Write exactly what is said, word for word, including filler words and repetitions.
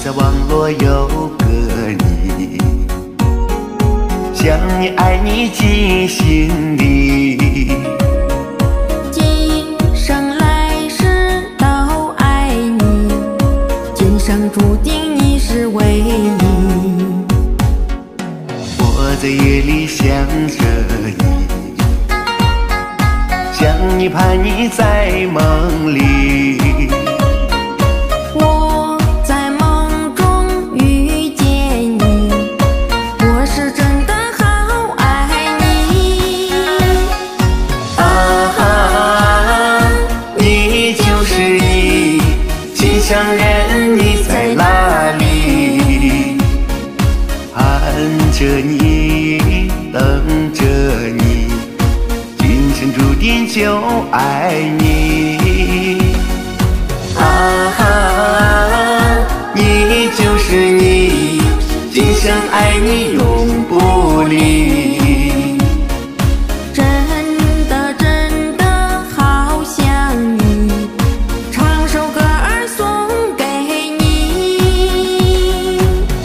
在网络有个你，想你爱你进心里， 今生来世都爱你，今生注定你是唯一。 我在夜里想着你，想你盼你在梦里， 我在梦中遇见你，我是真的好爱你。 啊，你就是你，心上人。